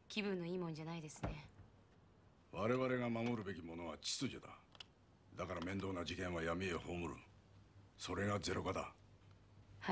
気分のいいもんじゃないですね。 我々が守るべきものは秩序だ。だから面倒な事件は闇へ葬る。それがゼロ化だ。 はい。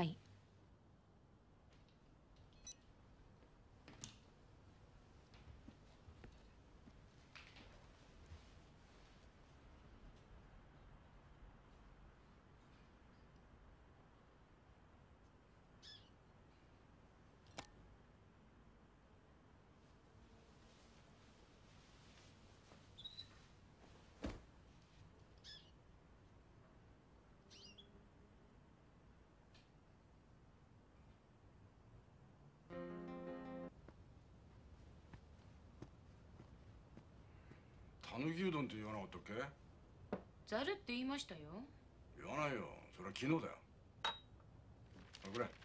たぬきうどんって言わなかったっけ？ ざるって言いましたよ。 言わないよ。それは昨日だよ。これ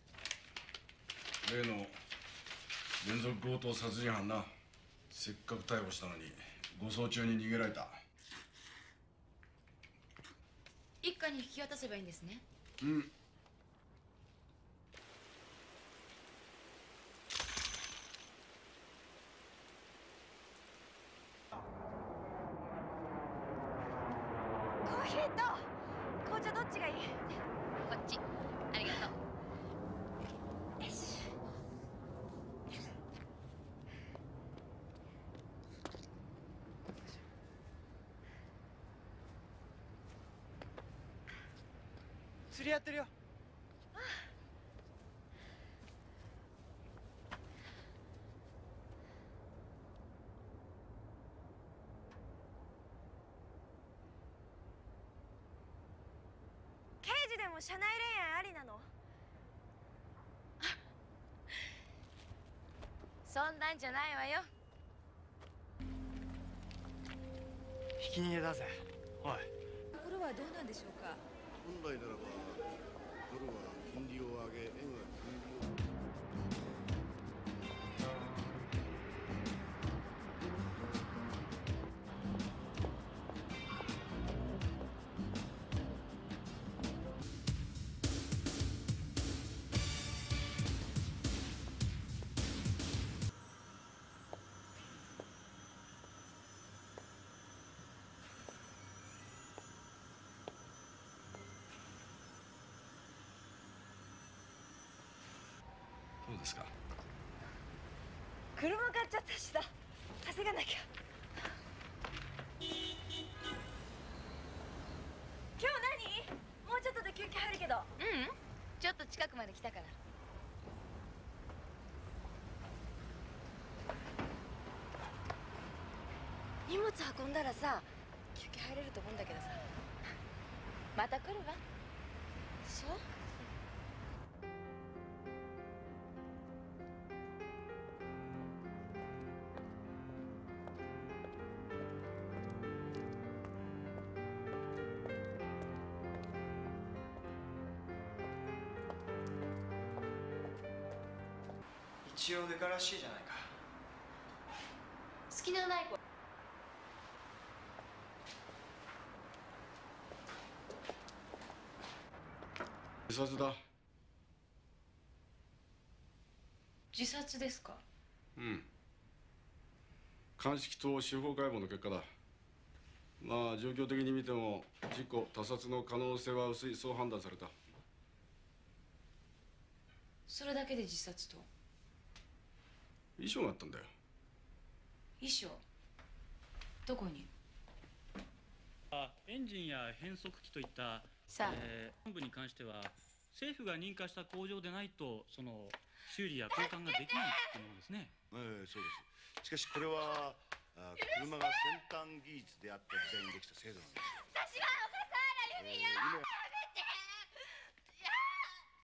例の連続強盗殺人犯な。せっかく逮捕したのに護送中に逃げられた。 一課に引き渡せばいいんですね。 うん。 コーヒーと紅茶どっちがいい？ こっち。ありがとう。 よし。 釣りやってるよ。 刑事でも社内恋愛ありなの？ そんなんじゃないわよ。 ひき逃げだぜ。おい。 ところはどうなんでしょうか。 本来ならばドルは金利を上げ円は金利を。 どうですか？ 車買っちゃったしさ、稼がなきゃ。今日何？もうちょっとで休憩入るけど。 ちょっと近くまで来たから。 荷物運んだらさ、休憩入れると思うんだけどさ。 また来るわ。 そう？ 一応デカらしいじゃないか。 隙のない子。 自殺だ。 自殺ですか？ うん。鑑識と司法解剖の結果だ。まあ状況的に見ても事故他殺の可能性は薄い、そう判断された。 それだけで自殺と？ 遺書があったんだよ。 遺書？どこに？ エンジンや変速機といった、 さあ、 本部に関しては政府が認可した工場でないとその修理や交換ができないっていうものですね。 そうです。しかしこれは車が先端技術であった時代にできた制度なんですよ。 私は小笠原由美よ。